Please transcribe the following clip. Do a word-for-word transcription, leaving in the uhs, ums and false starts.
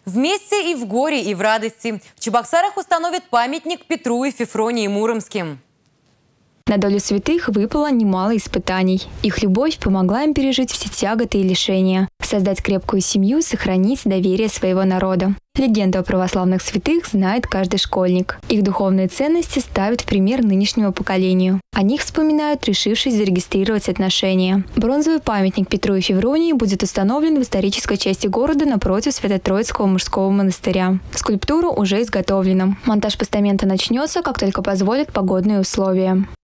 Вместе и в горе, и в радости. В Чебоксарах установят памятник Петру и Февронии Муромским. На долю святых выпало немало испытаний. Их любовь помогла им пережить все тяготы и лишения, создать крепкую семью, сохранить доверие своего народа. Легенду о православных святых знает каждый школьник. Их духовные ценности ставят в пример нынешнему поколению. О них вспоминают, решившись зарегистрировать отношения. Бронзовый памятник Петру и Февронии будет установлен в исторической части города напротив Свято-Троицкого мужского монастыря. Скульптура уже изготовлена. Монтаж постамента начнется, как только позволят погодные условия.